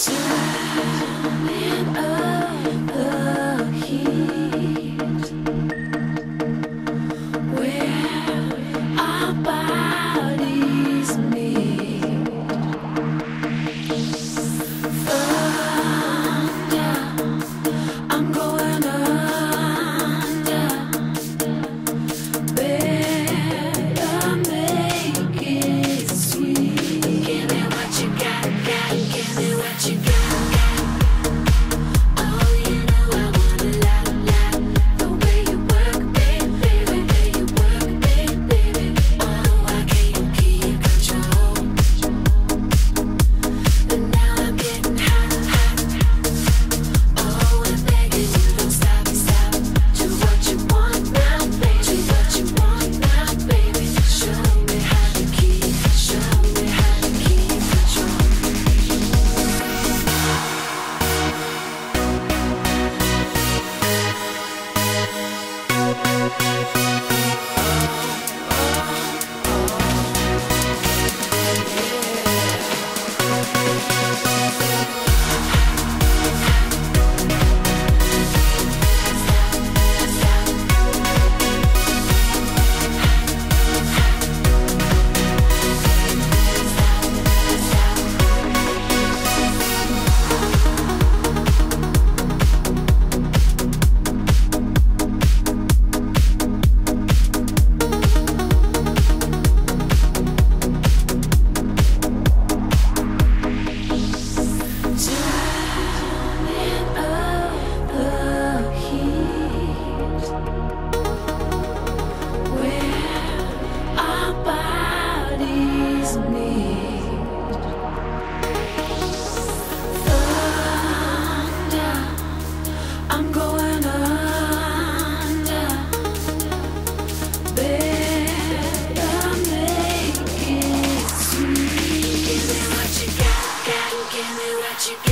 Turning up the heat, where our bodies meet. Thunder, I'm going under. Better make it sweet. Give me what you got, give me what you got. I'm going under. Better make it sweet. Give me what you got, give me what you got.